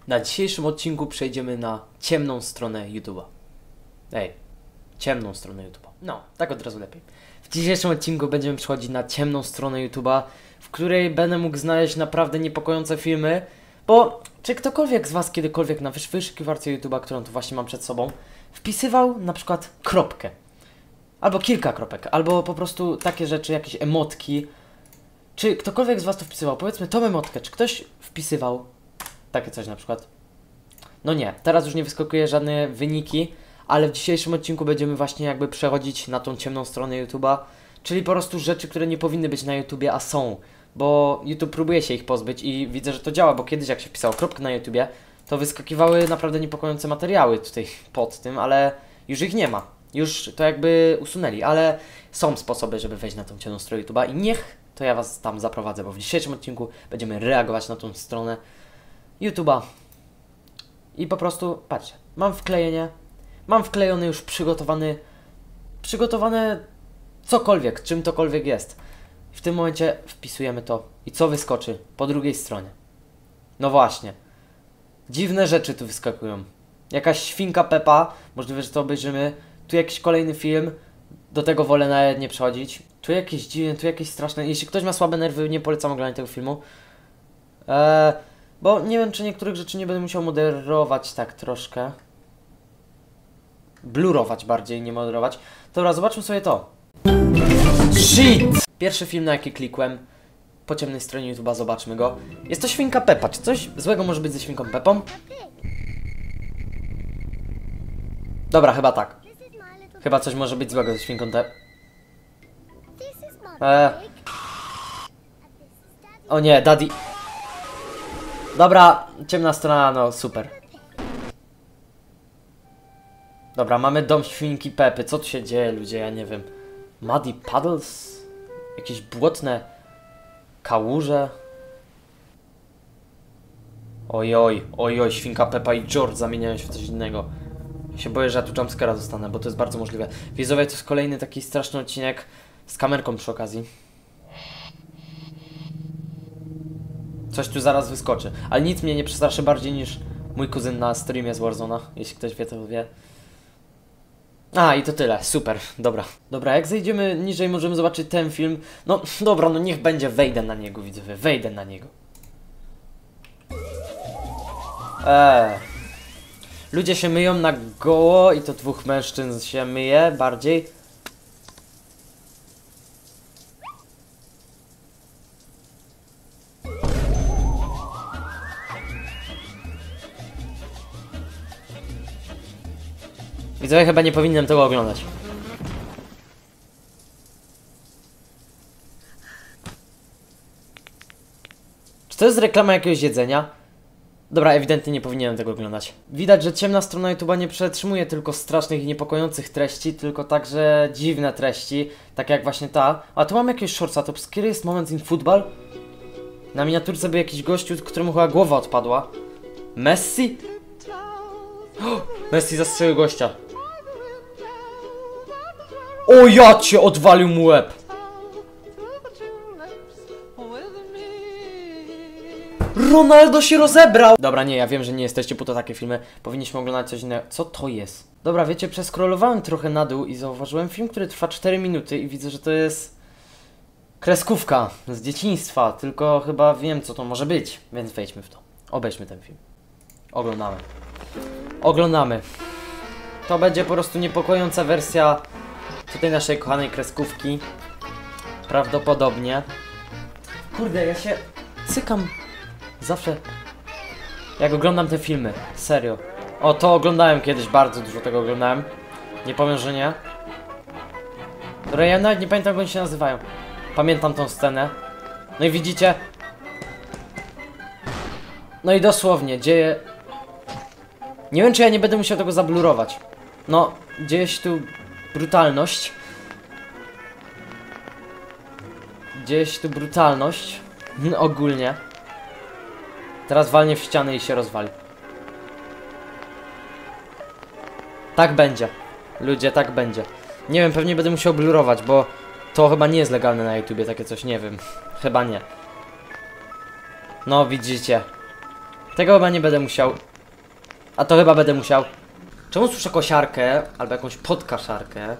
Na dzisiejszym odcinku przejdziemy na ciemną stronę YouTube'a. Ciemną stronę YouTube'a. No, tak od razu lepiej. W dzisiejszym odcinku będziemy przechodzić na ciemną stronę YouTube'a, w której będę mógł znaleźć naprawdę niepokojące filmy, bo czy ktokolwiek z Was kiedykolwiek na wyszukiwarce YouTube'a, którą tu właśnie mam przed sobą, wpisywał na przykład kropkę, albo kilka kropek, albo po prostu takie rzeczy, jakieś emotki. Czy ktokolwiek z Was to wpisywał? Powiedzmy tą emotkę, czy ktoś wpisywał takie coś na przykład? No nie, teraz już nie wyskakuje żadne wyniki, ale w dzisiejszym odcinku będziemy właśnie jakby przechodzić na tą ciemną stronę YouTube'a, czyli po prostu rzeczy, które nie powinny być na YouTubie, a są, bo YouTube próbuje się ich pozbyć i widzę, że to działa, bo kiedyś jak się wpisało kropkę na YouTubie, to wyskakiwały naprawdę niepokojące materiały tutaj pod tym, ale już ich nie ma, już to jakby usunęli, ale są sposoby, żeby wejść na tą ciemną stronę YouTube'a i niech to ja Was tam zaprowadzę, bo w dzisiejszym odcinku będziemy reagować na tą stronę YouTube'a. I po prostu, patrzcie, mam wklejony już przygotowane cokolwiek, czym tokolwiek jest. W tym momencie wpisujemy to i co wyskoczy po drugiej stronie? No właśnie, dziwne rzeczy tu wyskakują. Jakaś świnka Peppa, możliwe, że to obejrzymy. Tu jakiś kolejny film, do tego wolę nawet nie przechodzić. Tu jakieś dziwne, tu jakieś straszne. Jeśli ktoś ma słabe nerwy, nie polecam oglądać tego filmu. Bo nie wiem, czy niektórych rzeczy nie będę musiał moderować tak troszkę. Blurować bardziej, nie moderować. Dobra, zobaczmy sobie to. Shit! Pierwszy film, na jaki klikłem po ciemnej stronie YouTube'a, zobaczmy go. Jest to świnka Peppa. Czy coś złego może być ze świnką Peppą? Dobra, chyba tak. Chyba coś może być złego ze świnką O nie, Daddy. Dobra, ciemna strona, no super. Dobra, mamy dom świnki Pepy. Co tu się dzieje, ludzie? Ja nie wiem. Muddy Puddles? Jakieś błotne kałuże? Ojoj, ojoj, świnka Peppa i George zamieniają się w coś innego. Ja się boję, że ja tu jumpscare'a dostanę, bo to jest bardzo możliwe. Widzowie, to jest kolejny taki straszny odcinek z kamerką przy okazji. Coś tu zaraz wyskoczy, ale nic mnie nie przestraszy bardziej niż mój kuzyn na streamie z Warzona, jeśli ktoś wie, to wie. A, i to tyle, super, dobra. Dobra, jak zejdziemy niżej, możemy zobaczyć ten film. No, dobra, no niech będzie, wejdę na niego, widzowie, wejdę na niego. Ludzie się myją na goło i to dwóch mężczyzn się myje bardziej. Widzowie, chyba nie powinienem tego oglądać. Czy to jest reklama jakiegoś jedzenia? Dobra, ewidentnie nie powinienem tego oglądać. Widać, że ciemna strona YouTube'a nie przetrzymuje tylko strasznych i niepokojących treści, tylko także dziwne treści, tak jak właśnie ta. A tu mam jakiegoś shortsa, to kiedy jest moment in football? Na miniaturce był jakiś gościu, któremu chyba głowa odpadła. Messi? Oh, Messi zastrzelił gościa. O, ja cię, odwalił mu łeb. Ronaldo się rozebrał! Dobra, nie, ja wiem, że nie jesteście po to takie filmy. Powinniśmy oglądać coś innego. Co to jest? Dobra, wiecie, przeskrolowałem trochę na dół i zauważyłem film, który trwa 4 minuty i widzę, że to jest kreskówka z dzieciństwa, tylko chyba wiem, co to może być, więc wejdźmy w to. Obejrzmy ten film. Oglądamy. Oglądamy. To będzie po prostu niepokojąca wersja tutaj naszej kochanej kreskówki. Prawdopodobnie. Kurde, ja się cykam zawsze jak oglądam te filmy. Serio. O, to oglądałem kiedyś, bardzo dużo tego oglądałem. Nie powiem, że nie. Dobra, ja nawet nie pamiętam, jak oni się nazywają. Pamiętam tą scenę. No i widzicie? No i dosłownie, dzieje... Nie wiem, czy ja nie będę musiał tego zablurować. No, dzieje się tu brutalność. Dzieje się tu brutalność. Ogólnie. Teraz walnie w ścianę i się rozwali. Tak będzie. Ludzie, tak będzie. Nie wiem, pewnie będę musiał blurować, bo to chyba nie jest legalne na YouTubie, takie coś, nie wiem. Chyba nie. No, widzicie. Tego chyba nie będę musiał. A to chyba będę musiał. Czemu słyszę kosiarkę? Albo jakąś podkaszarkę?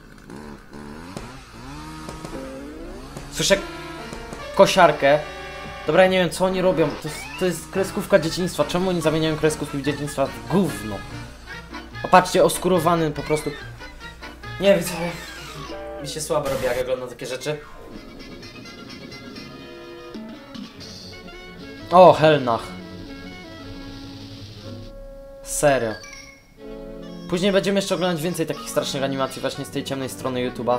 Słyszę kosiarkę. Dobra, ja nie wiem co oni robią. To jest kreskówka dzieciństwa. Czemu oni zamieniają kreskówki dzieciństwa w gówno? Popatrzcie, oskurowany po prostu. Nie wiem, mi się słabo robi, jak oglądam takie rzeczy. O, Helnach. Serio. Później będziemy jeszcze oglądać więcej takich strasznych animacji właśnie z tej ciemnej strony YouTube'a.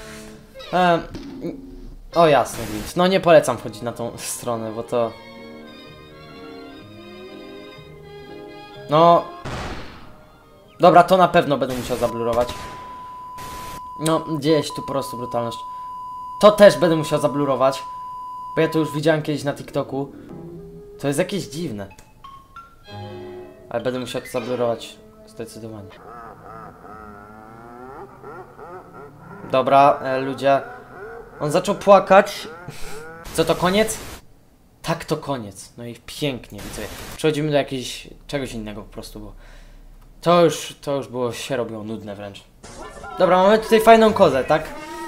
O jasne, więc no nie polecam wchodzić na tą stronę, bo to... No... Dobra, to na pewno będę musiał zablurować. No, gdzieś tu po prostu brutalność. To też będę musiał zablurować. Bo ja to już widziałem kiedyś na TikToku. To jest jakieś dziwne. Ale będę musiał to zablurować. Zdecydowanie. Dobra, ludzie. On zaczął płakać. Co to koniec? Tak, to koniec. No i pięknie, widzę. Przechodzimy do czegoś innego po prostu, bo to już było, się robiło nudne wręcz. Dobra, mamy tutaj fajną kozę, tak?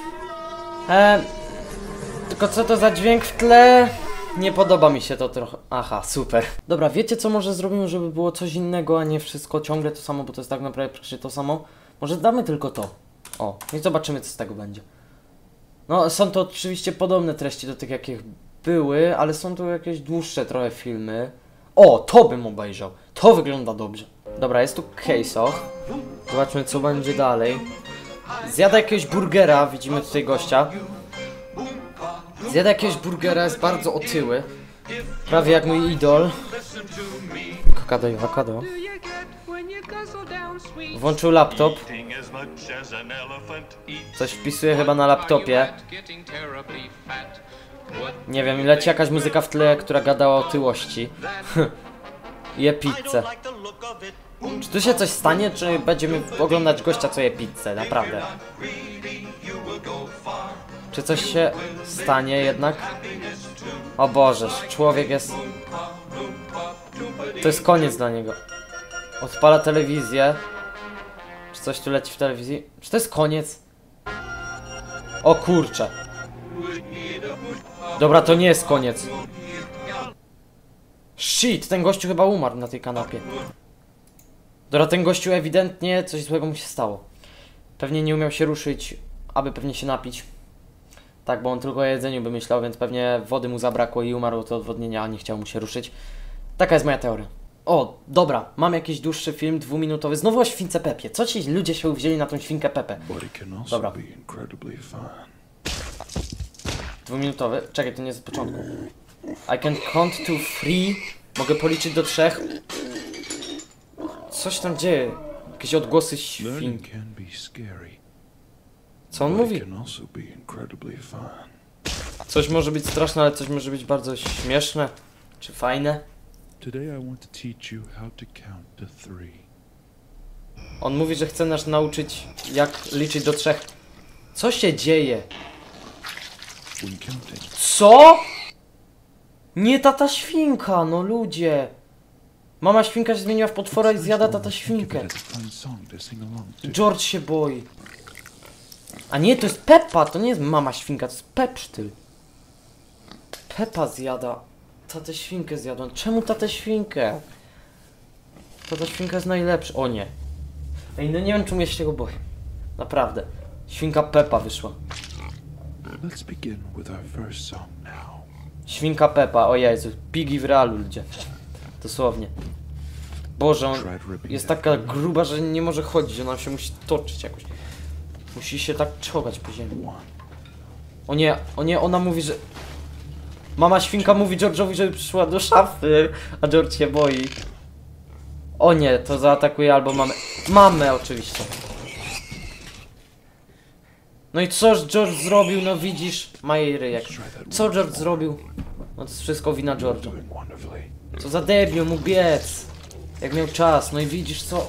Tylko co to za dźwięk w tle? Nie podoba mi się to trochę. Aha, super. Dobra, wiecie co może zrobimy, żeby było coś innego, a nie wszystko ciągle to samo, bo to jest tak naprawdę praktycznie to samo? Może damy tylko to. O, i zobaczymy co z tego będzie. No, są to oczywiście podobne treści do tych jakich były, ale są tu jakieś dłuższe trochę filmy. O, to bym obejrzał. To wygląda dobrze. Dobra, jest tu Keiso. Zobaczmy co będzie dalej. Zjada jakiegoś burgera, widzimy tutaj gościa. Zjada jakiegoś burgera, jest bardzo otyły. Prawie jak mój idol. Kokado i awokado. Włączył laptop. Coś wpisuje chyba na laptopie. Nie wiem, leci jakaś muzyka w tle, która gada o otyłości. Je pizzę. Czy tu się coś stanie, czy będziemy oglądać gościa, co je pizzę? Naprawdę. Czy coś się stanie jednak? O Boże, człowiek jest... To jest koniec dla niego. Odpala telewizję. Czy coś tu leci w telewizji? Czy to jest koniec? O kurczę. Dobra, to nie jest koniec. Shit, ten gościu chyba umarł na tej kanapie. Dobra, ten gościu ewidentnie coś złego mu się stało. Pewnie nie umiał się ruszyć, aby pewnie się napić. Tak, bo on tylko o jedzeniu by myślał, więc pewnie wody mu zabrakło i umarł od odwodnienia, a nie chciał mu się ruszyć. Taka jest moja teoria. O, dobra, mam jakiś dłuższy film, 2-minutowy. Znowu o śwince Pepie. Co ci ludzie się uwzięli na tą świnkę Pepę? Dobra. 2-minutowy. Czekaj, to nie jest z początku. I can count to 3. Mogę policzyć do 3. Coś tam dzieje. Jakieś odgłosy świnki. Co on mówi? Coś może być straszne, ale coś może być bardzo śmieszne. Czy fajne? On mówi, że chce nas nauczyć, jak liczyć do 3. Co się dzieje? Co? Nie tata świnka, no ludzie. Mama świnka się zmieniła w potwora i zjada tata świnkę. George się boi. A nie, to jest Peppa, to nie jest mama świnka, to jest Pepsztyl. Peppa zjada. Tatę świnkę zjadła. Czemu tatę świnkę? Tata świnka jest najlepsza. O nie. Ej, no nie wiem czemu ja się tego boję. Naprawdę. Świnka Peppa wyszła. Świnka Peppa, o Jezu. Piggy w realu, ludzie. Dosłownie. Boże, on jest taka gruba, że nie może chodzić, ona się musi toczyć jakoś. Musi się tak czołgać po ziemi. O nie, ona mówi, że... Mama świnka mówi George'owi, żeby przyszła do szafy, a George się boi. O nie, to zaatakuje albo mamę. Mamę oczywiście. No i co George zrobił? No widzisz, ma jej ryjek. Co George zrobił? No to jest wszystko wina George'a. Co za debil, mógł biec. Jak miał czas, no i widzisz co?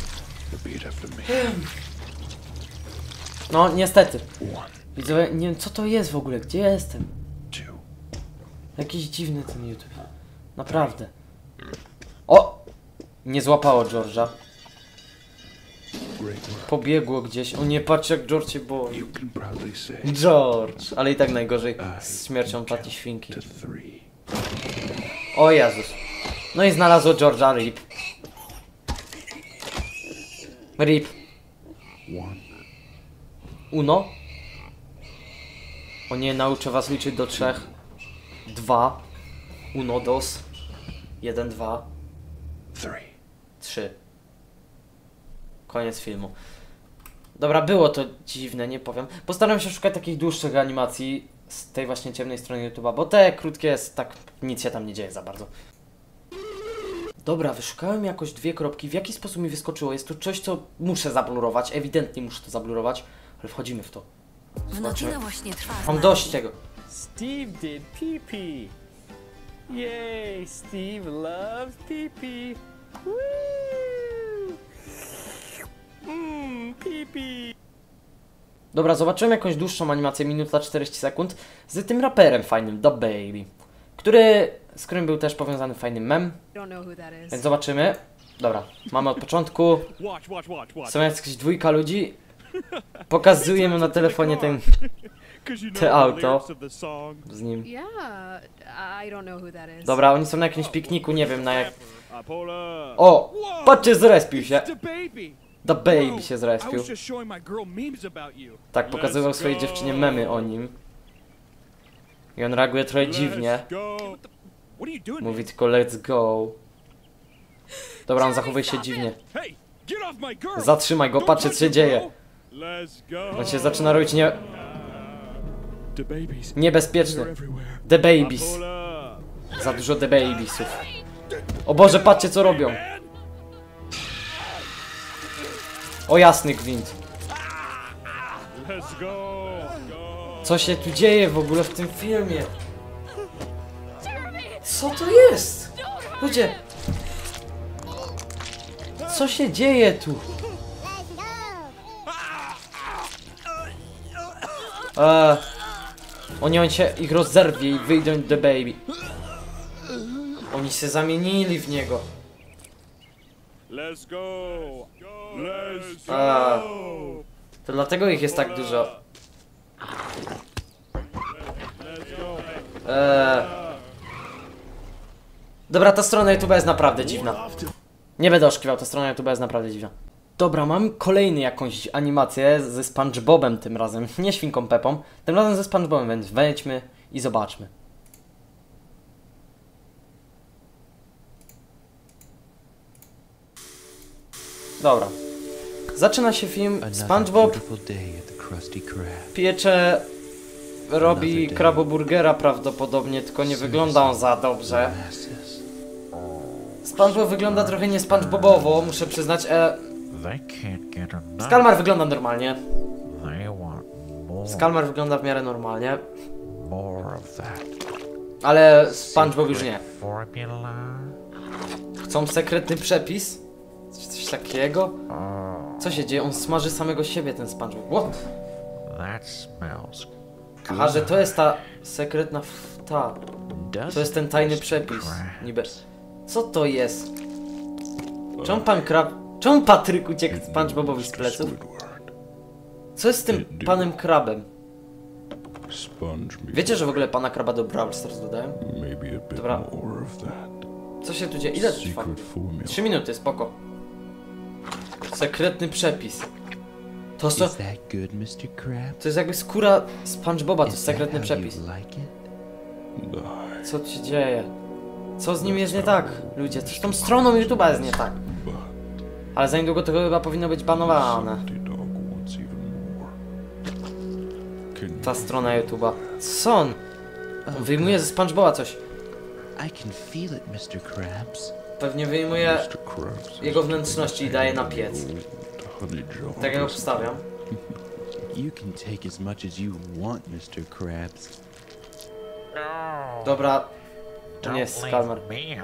No niestety. Widzę, nie wiem co to jest w ogóle, gdzie jestem? Jakiś dziwny ten YouTube. Naprawdę. O! Nie złapało George'a. Pobiegło gdzieś. O nie, patrz jak George się boi. George! Ale i tak najgorzej z śmiercią taty świnki. O Jezus. No i znalazło George'a, rip. Rip. Uno. O nie, nauczę was liczyć do 3. 2. Uno, dos. 1, 2. 3. Koniec filmu. Dobra, było to dziwne, nie powiem. Postaram się szukać takich dłuższych animacji z tej właśnie ciemnej strony YouTube'a, bo te krótkie jest tak, nic się tam nie dzieje za bardzo. Dobra, wyszukałem jakoś 2 kropki. W jaki sposób mi wyskoczyło? Jest to coś, co muszę zablurować. Ewidentnie muszę to zablurować, ale wchodzimy w to. Zobaczymy. No właśnie trwa. Mam dość tego. Steve did pee-pee. Yay, Steve loves pee-pee. Woo! Pee-pee. Dobra, zobaczyłem jakąś dłuższą animację, minuta 40 sekund, z tym raperem fajnym, Da Baby, z którym był też powiązany fajny mem, więc zobaczymy. Dobra, mamy od początku, są jakaś 2 ludzi, pokazujemy na telefonie te auto z nim. Dobra, oni są na jakimś pikniku, nie wiem na jak... O! Patrzcie, zrespił się! Da Baby się zrespił. Tak, pokazywał swojej dziewczynie memy o nim. I on reaguje trochę dziwnie. Mówi tylko let's go. Dobra, on zachowuje się dziwnie. Zatrzymaj go, patrzcie co się dzieje. On się zaczyna robić niebezpieczny. The Babies. Za dużo The Babiesów. O Boże, patrzcie co robią. O jasny gwint. Co się tu dzieje w ogóle w tym filmie? Co to jest? Ludzie! Co się dzieje tu? On się ich rozerwie i wyjdą The Baby. Oni się zamienili w niego. Let's go! Let's go! To dlatego ich jest tak dużo. Dobra, ta strona YouTube jest naprawdę dziwna. Nie będę oszukiwał, ta strona YouTube jest naprawdę dziwna. Dobra, mam kolejny jakąś animację ze SpongeBobem tym razem, nie Świnką Pepą. Tym razem ze SpongeBobem, więc wejdźmy i zobaczmy. Dobra. Zaczyna się film. SpongeBob piecze, robi kraboburgera prawdopodobnie, tylko nie wygląda on za dobrze. SpongeBob wygląda trochę nie SpongeBobowo, muszę przyznać. Skalmar wygląda normalnie. Skalmar wygląda w miarę normalnie. Ale SpongeBob już nie. Chcą sekretny przepis? Coś takiego? Co się dzieje? On smaży samego siebie, ten SpongeBob. What? Aha, że to jest ta sekretna to jest ten tajny przepis. Niby. Co to jest? Czemu Patryk uciekł SpongeBobowi z pleców? Co jest z tym panem krabem? Wiecie, że w ogóle pana kraba do Brawl Stars dodałem? Dobra. Co się tu dzieje? Ile to trwa? 3 minuty, spoko. Sekretny przepis. To jest jakby skóra SpongeBoba, to jest sekretny przepis. Co tu się dzieje? Co z nim jest nie tak? Ludzie, co z tą stroną YouTube'a jest nie tak? Ale za niedługo to chyba powinno być banowane. Ta strona YouTube'a. Co on? On wyjmuje ze SpongeBoba coś. Pewnie wyjmuje jego wnętrzności i daje na piec. Tak jak go wstawiam. Dobra. To nie jest Skalmar.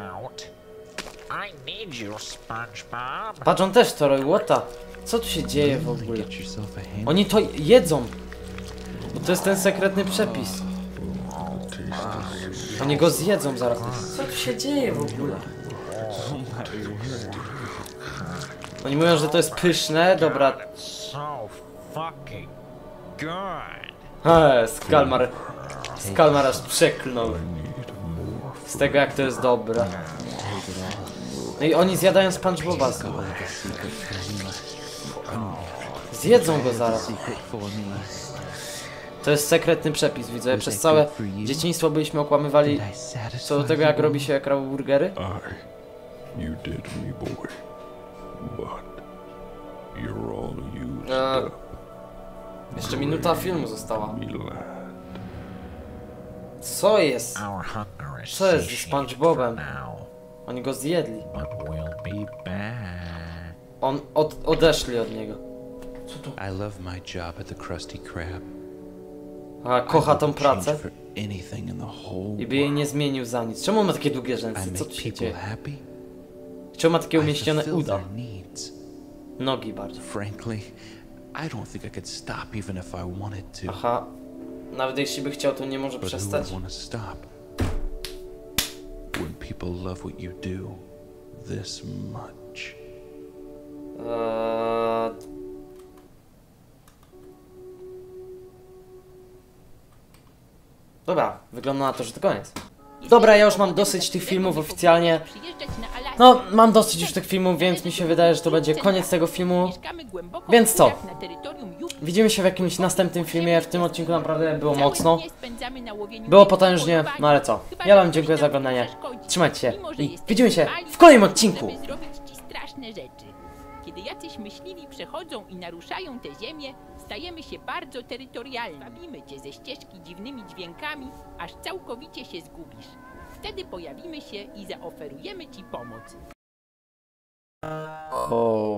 Patrz, on też to robi, what? Co tu się dzieje w ogóle? Oni to jedzą. Bo to jest ten sekretny przepis. Oni go zjedzą zaraz. Co tu się dzieje w ogóle? Oni mówią, że to jest pyszne, dobra. So fucking good. Skalmar aż przeklnął. Z tego jak to jest dobre. No i oni zjadają SpongeBoba. Zjedzą go zaraz. To jest sekretny przepis, widzę. Przez całe dzieciństwo byliśmy okłamywali co do tego, jak robi się kraboburgery. You did me, boy. But you're all used up. Jeszcze minuta filmu została. Me lad. Co jest? Our hunger is Co jest ze satiated SpongeBobem? for now, Oni go zjedli. but we'll be back. Odeszli od niego. I love my job at the Krusty Krab. A kocha tą pracę For anything in the whole i by jej nie zmienił za nic. Czemu on ma takie długie I rzęsy? Co make tu się people dzieje? happy. Czemu ma takie I umieścione fulfill uda? their needs. Nogi bardzo. Frankly, I don't think I could stop even if I wanted to. Aha. Nawet jeśli by chciał, to nie może But who przestać. would want to stop? When people love what you do this much. Dobra, wygląda na to, że to koniec. Dobra, ja już mam dosyć tych filmów oficjalnie. No, mam dosyć już tych filmów, więc mi się wydaje, że to będzie koniec tego filmu. Więc co? Widzimy się w jakimś następnym filmie. W tym odcinku naprawdę było mocno. Było potężnie, no ale co? Ja wam dziękuję za oglądanie. Trzymajcie się i widzimy się w kolejnym odcinku. Kiedy jacyś myśliwi przechodzą i naruszają tę ziemię, stajemy się bardzo terytorialni. Bawimy cię ze ścieżki dziwnymi dźwiękami, aż całkowicie się zgubisz. Wtedy pojawimy się i zaoferujemy ci pomoc. O.